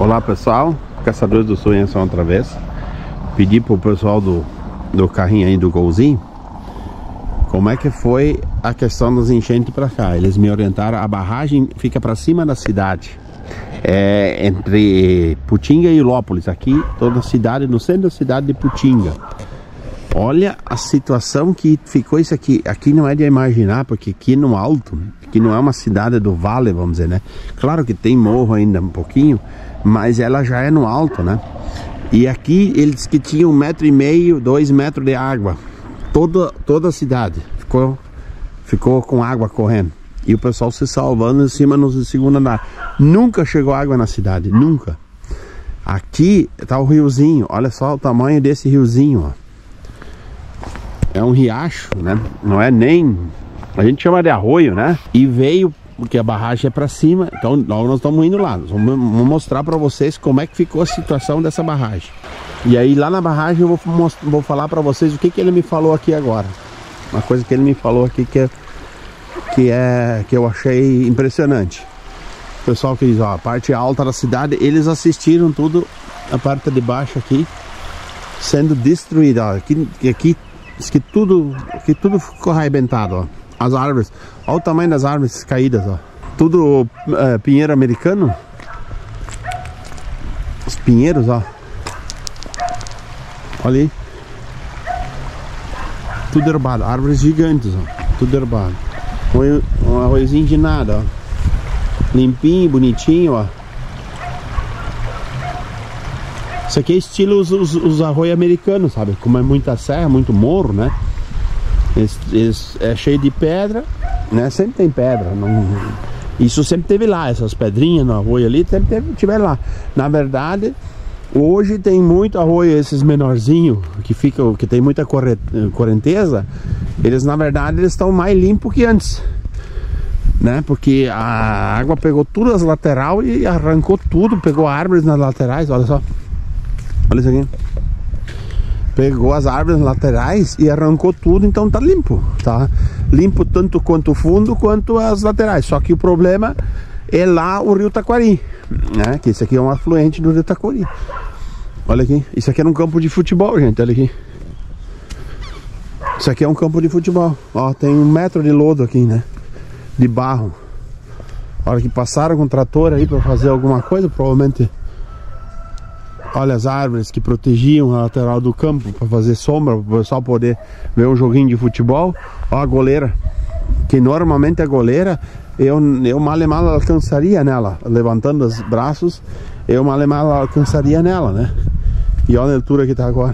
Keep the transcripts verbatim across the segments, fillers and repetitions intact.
Olá pessoal, Caçadores do Sonho só outra vez. Pedi pro pessoal do, do carrinho aí do Golzinho como é que foi a questão das enchentes para cá. Eles me orientaram, a barragem fica para cima da cidade, é, entre Putinga e Ilópolis, aqui toda a cidade, no centro da cidade de Putinga. Olha a situação que ficou isso aqui. Aqui não é de imaginar, porque aqui no alto, que não é uma cidade do vale, vamos dizer, né? Claro que tem morro ainda um pouquinho, mas ela já é no alto, né? E aqui eles que tinham um metro e meio, dois metros de água. Toda, toda a cidade ficou, ficou com água correndo. E o pessoal se salvando em cima no segundo andar. Nunca chegou água na cidade, nunca. Aqui tá o riozinho, olha só o tamanho desse riozinho, ó. É um riacho, né? Não é nem... A gente chama de arroio, né? E veio, porque a barragem é pra cima. Então logo nós estamos indo lá. Nós vamos mostrar pra vocês como é que ficou a situação dessa barragem. E aí lá na barragem eu vou, mostrar, vou falar pra vocês o que, que ele me falou aqui agora. Uma coisa que ele me falou aqui que é, que, é, que eu achei impressionante. O pessoal que diz, ó, a parte alta da cidade, eles assistiram tudo, a parte de baixo aqui sendo destruída. Ó, aqui, aqui que tudo, que tudo ficou arrebentado, ó. As árvores, olha o tamanho das árvores caídas, ó. Tudo é, pinheiro americano. Os pinheiros, ó. Olha aí. Tudo herbado, árvores gigantes, ó. Tudo herbado. Um, um arrozinho de nada, ó. Limpinho, bonitinho, ó. Isso aqui é estilo os, os, os arroios americanos, sabe? Como é muita serra, muito morro, né? Eles, eles, é cheio de pedra, né? Sempre tem pedra. Não... Isso sempre teve lá, essas pedrinhas no arroio ali, sempre teve, tiver lá. Na verdade, hoje tem muito arroio, esses menorzinhos, que ficam, que tem muita correnteza. Eles, na verdade, eles estão mais limpos que antes, né? Porque a água pegou tudo as laterais e arrancou tudo, pegou árvores nas laterais, olha só. Olha isso aqui. Pegou as árvores laterais e arrancou tudo, então tá limpo, tá? Limpo tanto quanto o fundo quanto as laterais. Só que o problema é lá o rio Taquari, né? Que esse aqui é um afluente do rio Taquari. Olha aqui, isso aqui era um campo de futebol, gente, olha aqui. Isso aqui é um campo de futebol. Ó, tem um metro de lodo aqui, né? De barro. A hora que passaram com o trator aí para fazer alguma coisa, provavelmente... Olha as árvores que protegiam a lateral do campo para fazer sombra, para o pessoal poder ver um joguinho de futebol. Ó a goleira, que normalmente a goleira eu, eu mal e mal alcançaria nela, levantando os braços, eu mal e mal alcançaria nela, né? E olha a altura que tá agora.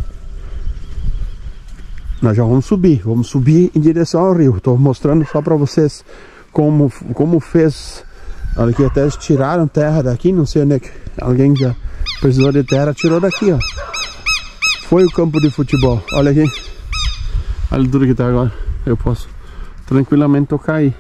Nós já vamos subir, vamos subir em direção ao rio. Estou mostrando só para vocês como, como fez. Olha aqui, até eles tiraram terra daqui, não sei onde é que alguém já precisou de terra, tirou daqui, ó. Foi o campo de futebol. Olha aqui. Olha a altura que tá agora. Eu posso tranquilamente tocar aí.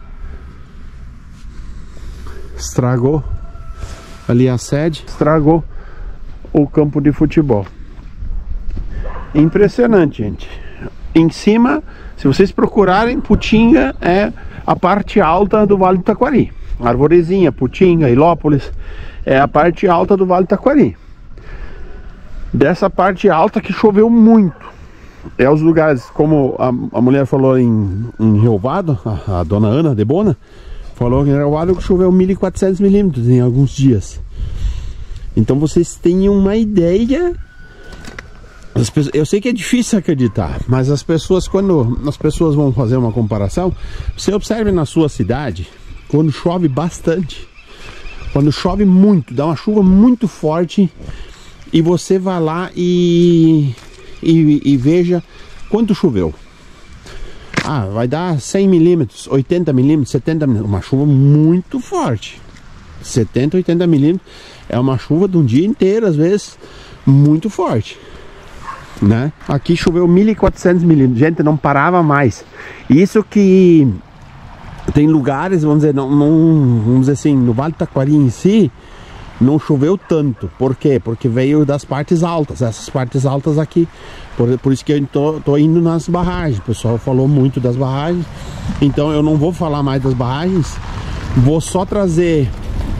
Estragou ali a sede, estragou o campo de futebol. Impressionante, gente. Em cima, se vocês procurarem, Putinga é a parte alta do Vale do Taquari. Arvorezinha, Putinga, Ilópolis é a parte alta do Vale do Taquari. Dessa parte alta que choveu muito. É os lugares, como a, a mulher falou em, em Rio Vado, a, a dona Ana de Bona falou que em Rio Vado choveu mil e quatrocentos milímetros em alguns dias. Então vocês têm uma ideia. As pessoas, eu sei que é difícil acreditar, mas as pessoas, quando as pessoas vão fazer uma comparação, você observe na sua cidade, quando chove bastante, quando chove muito, dá uma chuva muito forte, e você vai lá e, e, e veja quanto choveu. Ah, vai dar cem milímetros, oitenta milímetros, setenta milímetros, uma chuva muito forte. setenta, oitenta milímetros é uma chuva de um dia inteiro, às vezes, muito forte, né? Aqui choveu mil e quatrocentos milímetros, gente, não parava mais. Isso que tem lugares, vamos dizer, não, não, vamos dizer assim, no Vale do Taquari em si, não choveu tanto. Por quê? Porque veio das partes altas, essas partes altas aqui. Por, por isso que eu tô, tô indo nas barragens. O pessoal falou muito das barragens, então eu não vou falar mais das barragens. Vou só trazer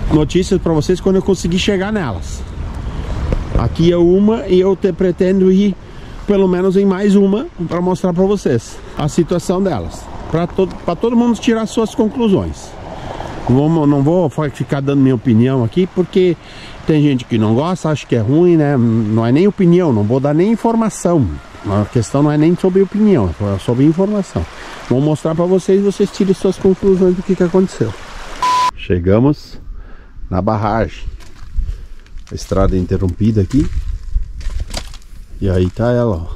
notícias para vocês quando eu conseguir chegar nelas. Aqui é uma e eu te, pretendo ir pelo menos em mais uma para mostrar para vocês a situação delas, para todo, para todo mundo tirar suas conclusões. Não, não vou ficar dando minha opinião aqui, porque tem gente que não gosta, acha que é ruim, né? Não é nem opinião, não vou dar nem informação. A questão não é nem sobre opinião, é sobre informação. Vou mostrar para vocês, vocês tirem suas conclusões do que, que aconteceu. Chegamos na barragem. A estrada é interrompida aqui. E aí tá ela, ó.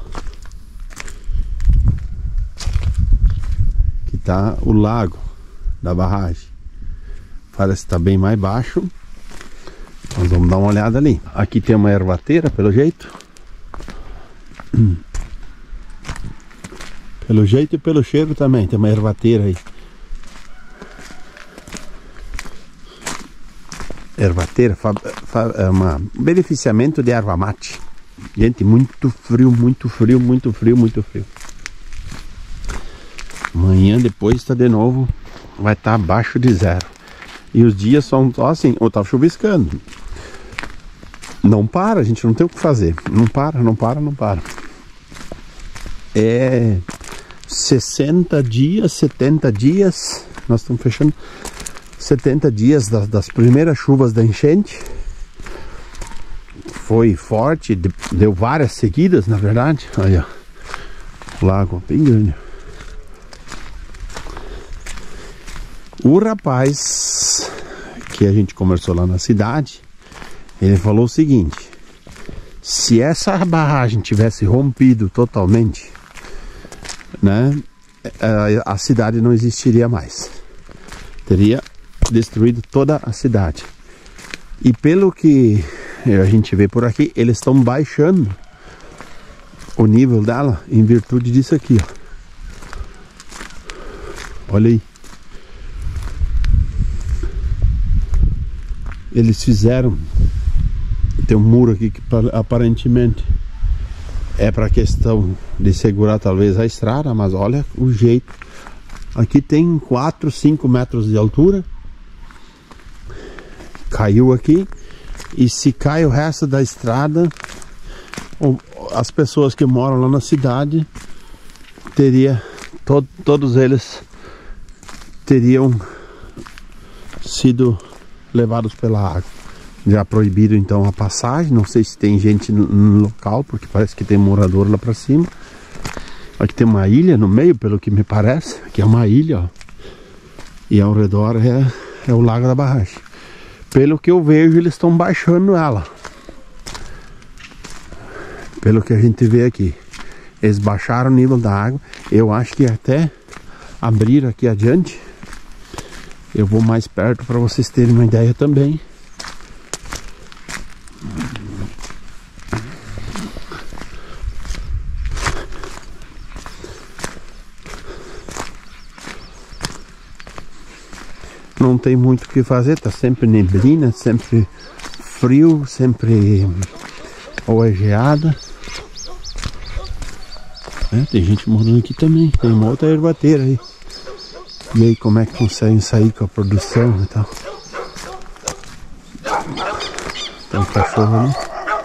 Aqui tá o lago da barragem. Parece que tá bem mais baixo. Nós vamos dar uma olhada ali. Aqui tem uma ervateira, pelo jeito. Pelo jeito e pelo cheiro também. Tem uma ervateira aí. Ervateira é um beneficiamento de erva mate. Gente, muito frio, muito frio, muito frio, muito frio. Amanhã depois está de novo, vai estar abaixo de zero. E os dias são só assim, ou tá chuviscando. Não para, a gente não tem o que fazer. Não para, não para, não para. É sessenta dias, setenta dias. Nós estamos fechando setenta dias das, das primeiras chuvas da enchente. Foi forte, deu várias seguidas, na verdade. Aí, ó, o lago bem grande. O rapaz que a gente conversou lá na cidade, ele falou o seguinte: se essa barragem tivesse rompido totalmente, né, a, a cidade não existiria mais. Teria destruído toda a cidade. E pelo que a gente vê por aqui, eles estão baixando o nível dela em virtude disso aqui, ó. Olha aí. Eles fizeram, tem um muro aqui que aparentemente é para questão de segurar talvez a estrada, mas olha o jeito. Aqui tem quatro, cinco metros de altura. Caiu aqui. E se cai o resto da estrada, as pessoas que moram lá na cidade, teria, to, todos eles teriam sido levados pela água. Já proibiram então a passagem. Não sei se tem gente no, no local, porque parece que tem morador lá pra cima. Aqui tem uma ilha no meio, pelo que me parece. Aqui é uma ilha, ó. E ao redor é, é o lago da barragem. Pelo que eu vejo, eles estão baixando ela. Pelo que a gente vê aqui, eles baixaram o nível da água. Eu acho que até abrir aqui adiante, eu vou mais perto para vocês terem uma ideia também. Não tem muito o que fazer, tá sempre neblina, sempre frio, sempre ou é geada. É, tem gente morando aqui também, tem uma outra ervateira aí. E aí, como é que conseguem sair com a produção e tal? Tem um cachorro ali.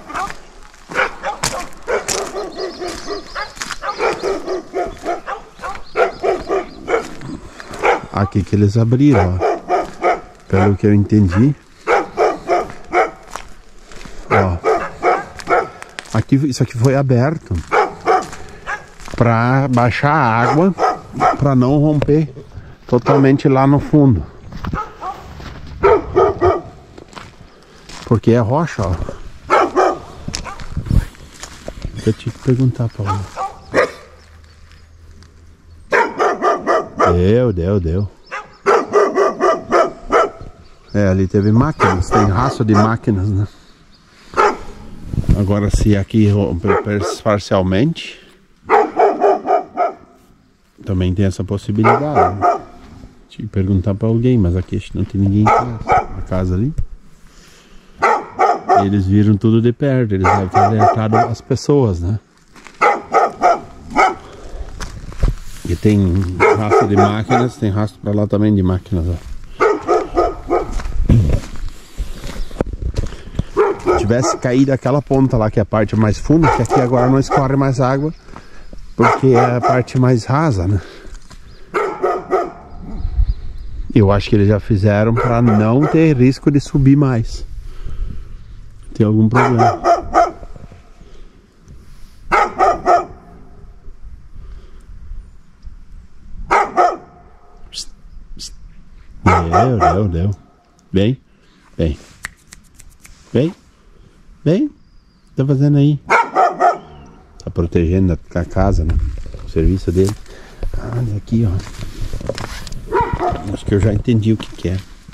Aqui que eles abriram, ó. Pelo que eu entendi. Ó. Aqui, isso aqui foi aberto para baixar a água, para não romper totalmente lá no fundo. Porque é rocha, ó. Eu tinha que perguntar pra ele. Deu, deu, deu. É, ali teve máquinas, tem rastro de máquinas, né? Agora, se aqui romper parcialmente, também tem essa possibilidade, né? Tinha que perguntar para alguém, mas aqui acho que não tem ninguém em casa. A casa ali. Eles viram tudo de perto, eles devem ter alertado as pessoas, né? E tem rastro de máquinas, tem rastro para lá também de máquinas, ó. tivesse caído aquela ponta lá, que é a parte mais funda, que aqui agora não escorre mais água, porque é a parte mais rasa, né? Eu acho que eles já fizeram para não ter risco de subir mais. Tem algum problema. Deu, deu, deu. Bem, bem. Bem, bem. O que tá fazendo aí? Tá protegendo a casa, né? O serviço dele. Olha aqui, ó. Acho que eu já entendi o que que é.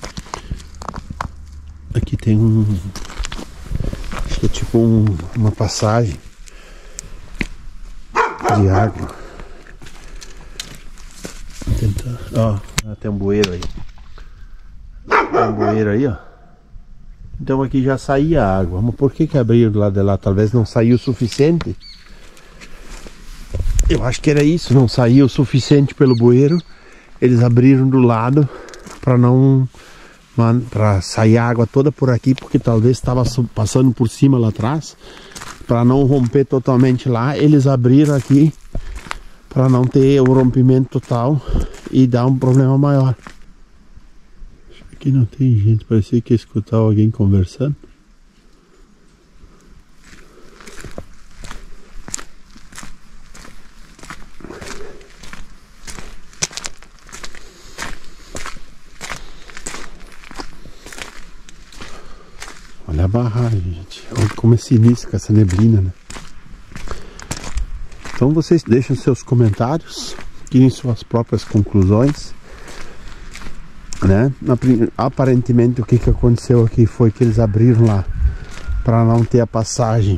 Aqui tem um... Acho que é tipo um, uma passagem de água. Vou tentar... Ó, tem um bueiro aí. Tem um bueiro aí, ó. Então aqui já saía água. Mas por que que abriram do lado de lá? Talvez não saiu o suficiente. Eu acho que era isso. Não saiu o suficiente pelo bueiro. Eles abriram do lado para não... para sair a água toda por aqui, porque talvez estava passando por cima lá atrás. Para não romper totalmente lá, eles abriram aqui para não ter o rompimento total e dar um problema maior. Aqui não tem gente, parecia que ia escutar alguém conversando. Olha a barragem, gente. Olha como é sinistro com essa neblina, né? Então vocês deixam seus comentários, tirem suas próprias conclusões, né? Aparentemente o que que aconteceu aqui foi que eles abriram lá para não ter a passagem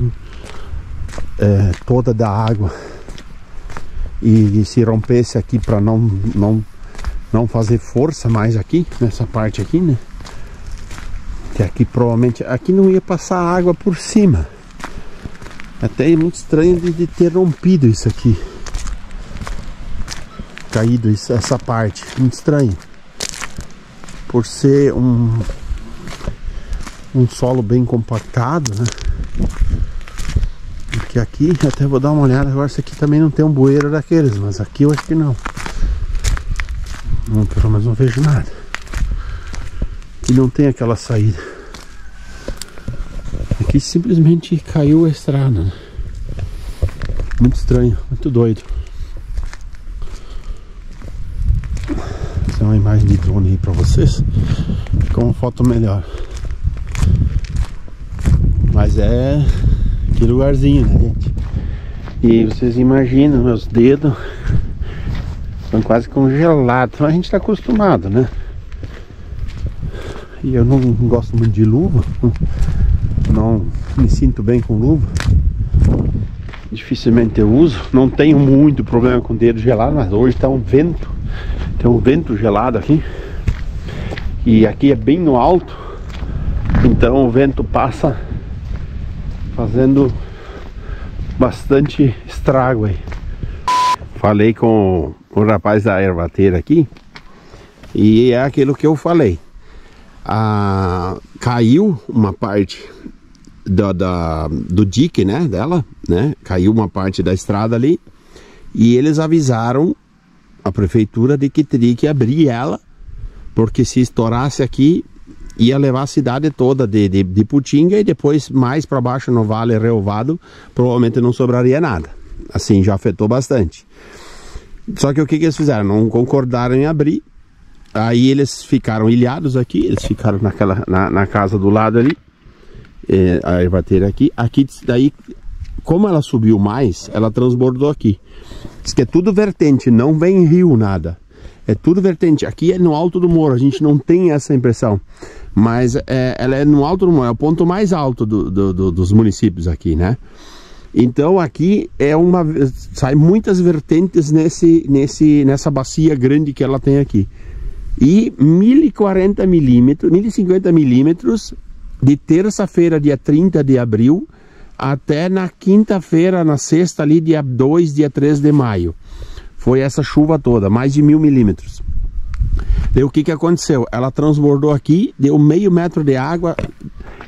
é, toda da água e, e se rompesse aqui para não, não, não fazer força mais aqui, nessa parte aqui, né? Que aqui provavelmente, aqui não ia passar água por cima. Até é muito estranho de, de ter rompido isso aqui. Caído isso, essa parte, muito estranho. Por ser um, um solo bem compactado, né? Porque aqui, até vou dar uma olhada agora, se aqui também não tem um bueiro daqueles, mas aqui eu acho que não. Não, pelo menos não vejo nada. Aqui não tem aquela saída. Aqui simplesmente caiu a estrada, né? Muito estranho, muito doido. Vou fazer uma imagem de drone aí pra vocês, com uma foto melhor. Mas é que lugarzinho, né, gente? E vocês imaginam, meus dedos estão quase congelados. Então a gente tá acostumado, né? E eu não gosto muito de luva, não me sinto bem com luva, dificilmente eu uso, não tenho muito problema com o dedo gelado, mas hoje está um vento, tem um vento gelado aqui, e aqui é bem no alto, então o vento passa fazendo bastante estrago aí. Falei com o rapaz da ervateira aqui, e é aquilo que eu falei. Ah, caiu uma parte da, da, do dique, né, dela, né, caiu uma parte da estrada ali, e eles avisaram a prefeitura de que teria que abrir ela, porque se estourasse aqui, ia levar a cidade toda de, de, de Putinga, e depois mais para baixo no Vale Reovado, provavelmente não sobraria nada. Assim, já afetou bastante. Só que o que, que eles fizeram? Não concordaram em abrir. Aí eles ficaram ilhados aqui, eles ficaram naquela, na, na casa do lado ali, é, a ervateira aqui. Aqui, daí, como ela subiu mais, ela transbordou aqui. Diz que é tudo vertente, não vem rio nada. É tudo vertente. Aqui é no alto do morro, a gente não tem essa impressão. Mas é, ela é no alto do morro, é o ponto mais alto do, do, do, dos municípios aqui, né? Então aqui é uma... sai muitas vertentes nesse, nesse, nessa bacia grande que ela tem aqui. E mil e quarenta milímetros, mil e cinquenta milímetros de terça-feira, dia trinta de abril, até na quinta-feira, na sexta ali, dia dois, dia três de maio. Foi essa chuva toda, mais de mil milímetros. Daí o que que aconteceu? Ela transbordou aqui, deu meio metro de água,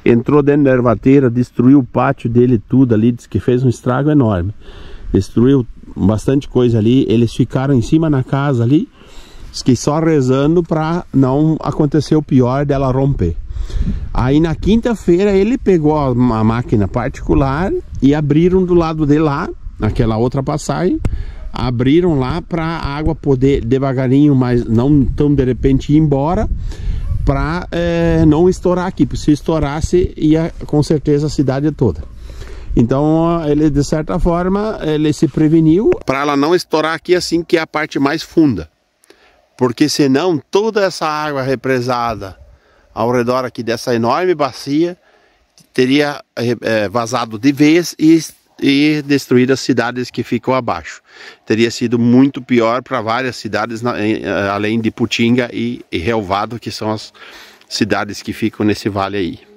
entrou dentro da ervateira, destruiu o pátio dele tudo ali, diz que fez um estrago enorme. Destruiu bastante coisa ali, eles ficaram em cima na casa ali, diz que só rezando para não acontecer o pior dela romper. Aí na quinta-feira ele pegou uma máquina particular e abriram do lado de lá, naquela outra passagem, abriram lá para a água poder devagarinho, mas não tão de repente ir embora, para é, não estourar aqui, porque se estourasse ia com certeza a cidade toda. Então ele, de certa forma, ele se preveniu para ela não estourar aqui assim, que é a parte mais funda, porque senão toda essa água represada ao redor aqui dessa enorme bacia teria é, vazado de vez e, e destruído as cidades que ficam abaixo. Teria sido muito pior para várias cidades, na, em, além de Putinga e, e Relvado, que são as cidades que ficam nesse vale aí.